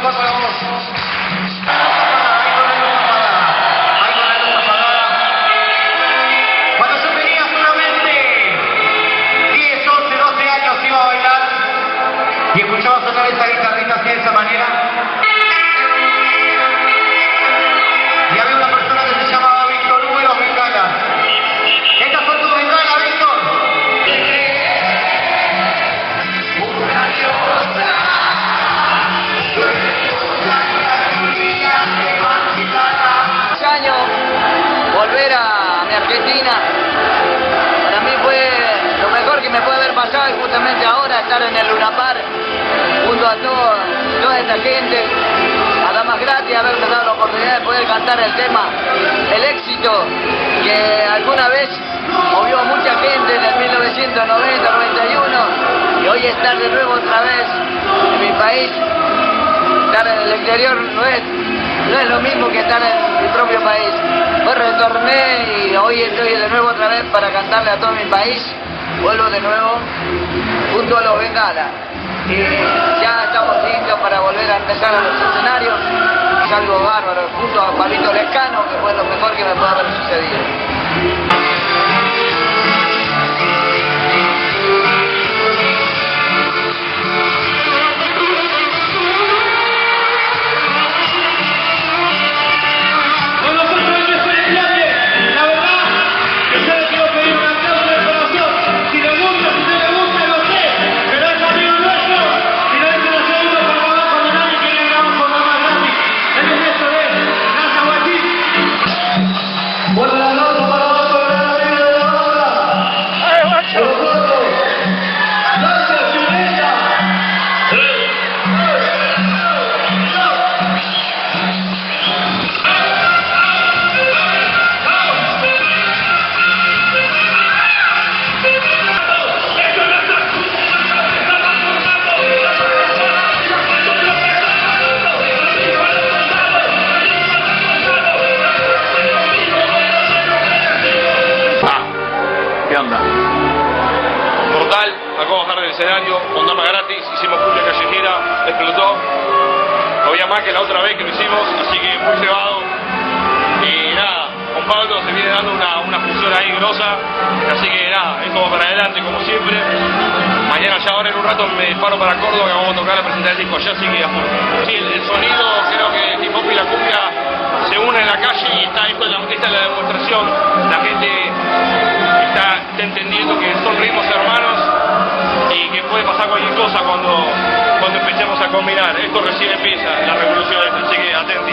cuerpo la voz. Cuando yo tenía solamente 10, 11, 12 años iba a bailar y escuchaba sonar esa guitarrita así de esa manera. Y había una persona que se llamaba Víctor Hugo y los Bengalas. Estas son tus bengalas, Víctor. Volver a mi Argentina para mí fue lo mejor que me puede haber pasado, y justamente ahora estar en el Luna Park junto a toda esta gente, a Damas Gratis, haberme dado la oportunidad de poder cantar el tema El Éxito, que alguna vez movió a mucha gente en el 1990, 91, y hoy estar de nuevo otra vez en mi país. Estar en el exterior no es lo mismo que estar en mi propio país. Pues retorné y hoy estoy de nuevo otra vez para cantarle a todo mi país. Vuelvo de nuevo junto a los Bengalas. Y ya estamos listos para volver a empezar a los escenarios. Es algo bárbaro, junto a Pablito Lescano, que fue lo mejor que me puede haber sucedido. Mortal, acabo de bajar del escenario con Damas Gratis, hicimos cumbia callejera, explotó. Todavía más que la otra vez que lo hicimos, así que muy cebado. Y nada, con Pablo se viene dando una fusión ahí grosa, así que nada, esto va para adelante como siempre. Mañana ya ahora en un rato me disparo para Córdoba, que vamos a tocar a presentar el disco allá, así que a full. Sí, el sonido, creo que el hip hop y la cumbia se unen en la calle y esta es la demostración. La gente está entendiendo que son ritmos hermanos y que puede pasar cualquier cosa cuando empecemos a combinar. Esto recién empieza, la revolución esta, así que atenti.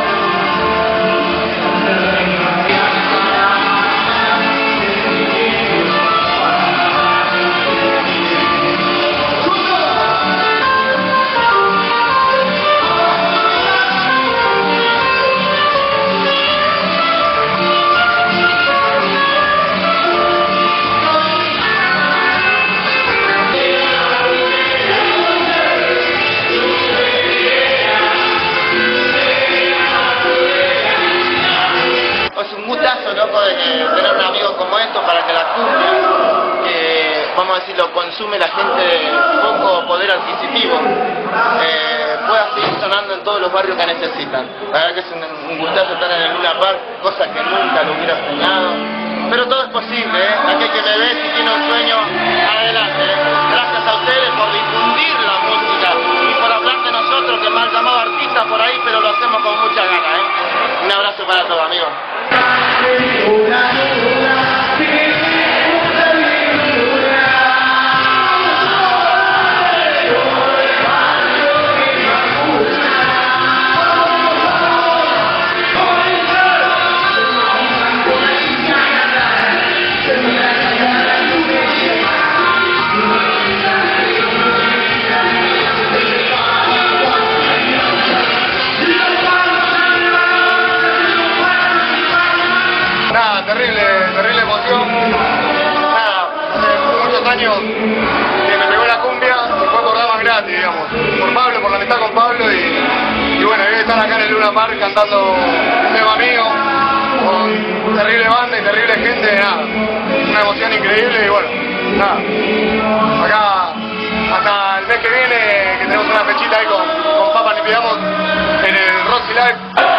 De tener un amigo como esto para que la cumbia, que vamos a decirlo, consume la gente de poco poder adquisitivo, pueda seguir sonando en todos los barrios que necesitan. La verdad que es un gustazo estar en el Luna Park, cosa que nunca lo hubiera soñado, pero todo es posible, aquel que me ve, si tiene un sueño, adelante. Gracias a ustedes por difundir la música y por hablar de nosotros, que me han llamado artistas por ahí, pero lo hacemos con mucha gana. Un abrazo para todos, amigos. Terrible emoción. Nada, hace muchos años que me pegó la cumbia y fue por Damas Gratis, digamos. Por Pablo, por la amistad con Pablo y bueno, voy a estar acá en el Luna Park cantando un tema mío, con terrible banda y terrible gente, nada. Una emoción increíble y bueno, nada. Acá hasta el mes que viene, que tenemos una fechita ahí con Papa despidamos en el Roxy Live.